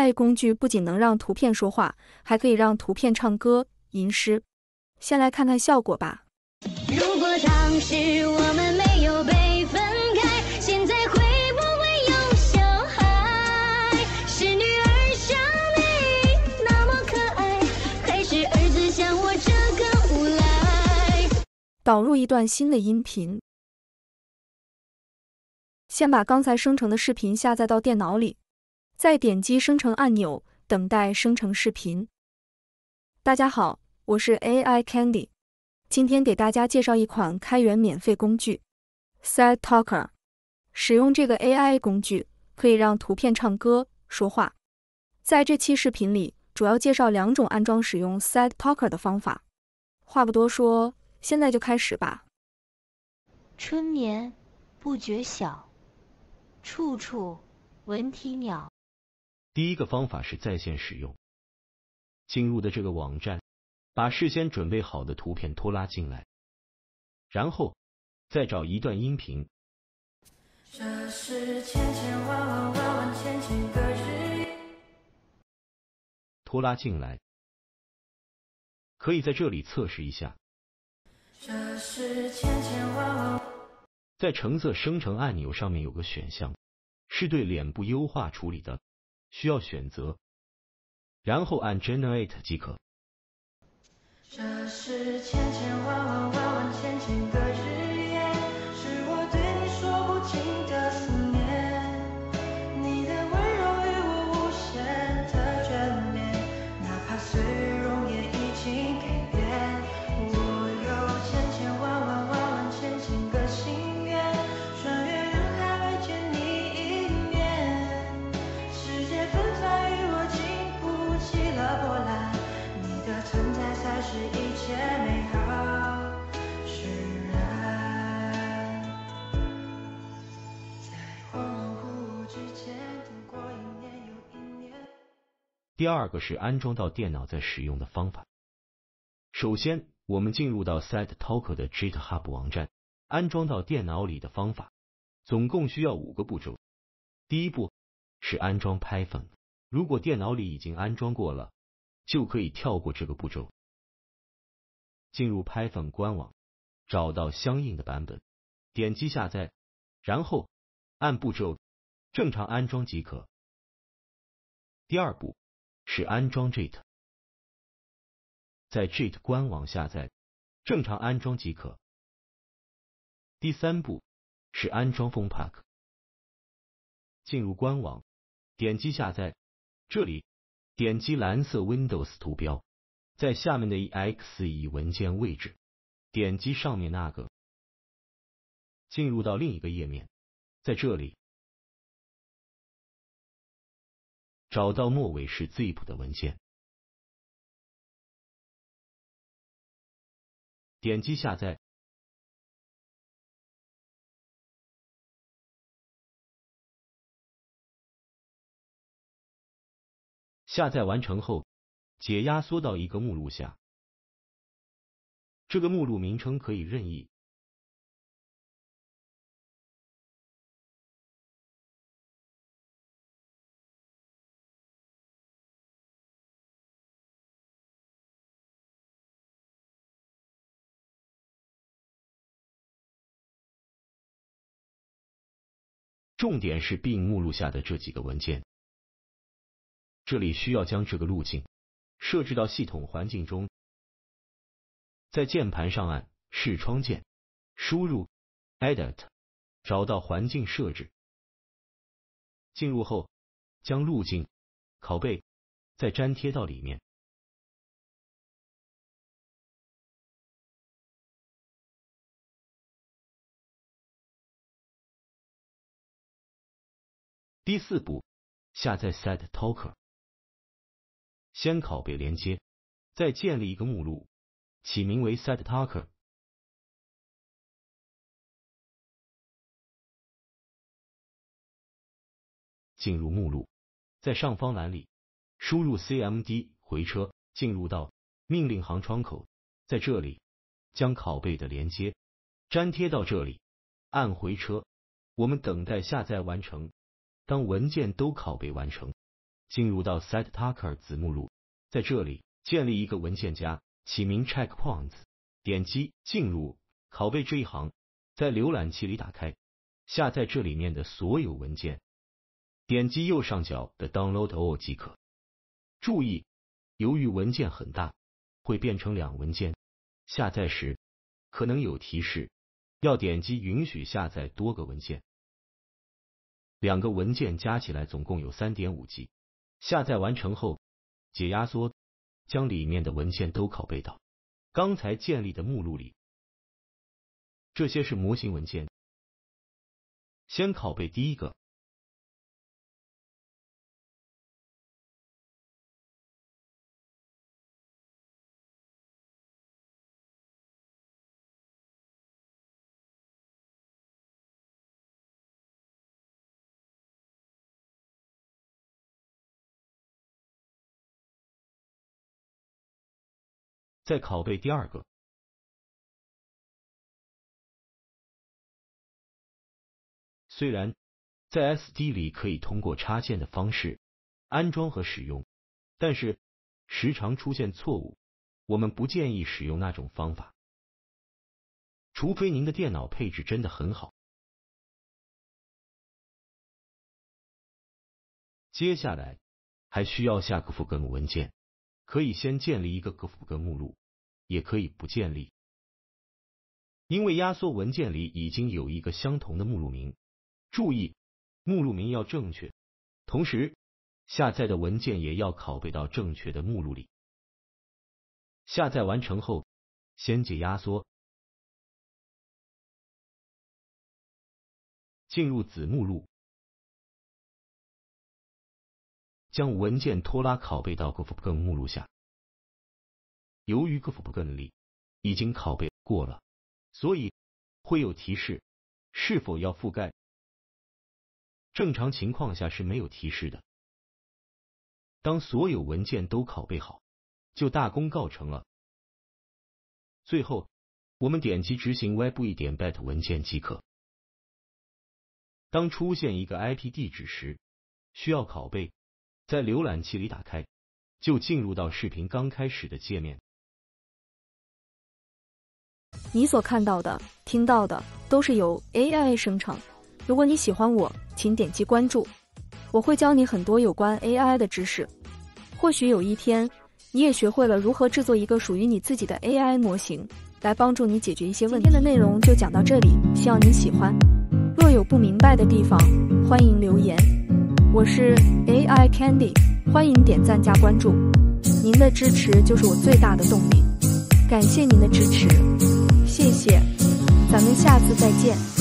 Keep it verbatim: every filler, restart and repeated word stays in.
I 工具不仅能让图片说话，还可以让图片唱歌、吟诗。先来看看效果吧。 如果当时我们没有被分开，现在会不会有小孩？是女儿像你那么可爱，还是儿子像我这个无赖？ 导入一段新的音频。先把刚才生成的视频下载到电脑里，再点击生成按钮，等待生成视频。大家好，我是 A I Candy， 今天给大家介绍一款开源免费工具 SetTalker。使用这个 A I 工具，可以让图片唱歌、说话。在这期视频里，主要介绍两种安装使用 SetTalker 的方法。话不多说，现在就开始吧。 春眠不觉晓，处处闻啼鸟。 第一个方法是在线使用。进入的这个网站，把事先准备好的图片拖拉进来，然后再找一段音频。 这是千千万万万万千千个日夜。 拖拉进来，可以在这里测试一下。 这是千千万万。 在橙色生成按钮上面有个选项，是对脸部优化处理的，需要选择，然后按 Generate 即可。 这是千千万万万万千千个日夜，是我对你说不尽的思念，你的温柔与我无限的眷恋，哪怕岁月容颜已经改变，我有千千万万万万千千个心愿，穿越人海来见你一面，世界纷繁与我经不起了波澜，你的存在才是一切美好释然，在恍惚之间度过一年又一年。 第二个是安装到电脑再使用的方法。首先，我们进入到 SetTalker 的 GitHub 网站，安装到电脑里的方法，总共需要五个步骤。第一步是安装 Python， 如果电脑里已经安装过了，就可以跳过这个步骤。进入 Python 官网，找到相应的版本，点击下载，然后按步骤正常安装即可。第二步是安装 Git， 在 Git 官网下载，正常安装即可。第三步是安装 PhonePack， 进入官网，点击下载，这里点击蓝色 Windows 图标，在下面的 E X E 文件位置，点击上面那个，进入到另一个页面，在这里找到末尾是 zip 的文件，点击下载，下载完成后，解压缩到一个目录下，这个目录名称可以任意。重点是 bin 目录下的这几个文件，这里需要将这个路径设置到系统环境中，在键盘上按视窗键，输入 Edit， 找到环境设置，进入后将路径拷贝，再粘贴到里面。第四步，下载 SetTalker， 先拷贝连接，再建立一个目录，起名为 SetTalker。进入目录，在上方栏里输入 C M D 回车，进入到命令行窗口，在这里将拷贝的连接粘贴到这里，按回车，我们等待下载完成。当文件都拷贝完成， 进入到 Settalker 子目录，在这里建立一个文件夹，起名 Checkpoints， 点击进入拷贝这一行，在浏览器里打开，下载这里面的所有文件，点击右上角的 Download All 即可。注意，由于文件很大，会变成两文件，下载时可能有提示，要点击允许下载多个文件。两个文件加起来总共有 三点五 G， 下载完成后解压缩，将里面的文件都拷贝到刚才建立的目录里。这些是模型文件，先拷贝第一个。再拷贝第二个。虽然在 S D 里可以通过插件的方式安装和使用，但是时常出现错误，我们不建议使用那种方法，除非您的电脑配置真的很好。接下来还需要下 G F G 文件，可以先建立一个 G F G 目录，也可以不建立，因为压缩文件里已经有一个相同的目录名。注意，目录名要正确，同时下载的文件也要拷贝到正确的目录里。下载完成后，先解压缩，进入子目录，将文件拖拉拷贝到 G F G 目录下。由于 G F G 里已经拷贝过了，所以会有提示是否要覆盖。正常情况下是没有提示的。当所有文件都拷贝好，就大功告成了。最后，我们点击执行 web1.bat 文件即可。当出现一个 I P 地址时，需要拷贝，在浏览器里打开，就进入到视频刚开始的界面。 你所看到的、听到的都是由 A I 生成。如果你喜欢我，请点击关注，我会教你很多有关 A I 的知识。或许有一天，你也学会了如何制作一个属于你自己的 A I 模型，来帮助你解决一些问题。今天的内容就讲到这里，希望你喜欢。若有不明白的地方，欢迎留言。我是 A I Candy， 欢迎点赞加关注，您的支持就是我最大的动力。感谢您的支持，谢谢，咱们下次再见。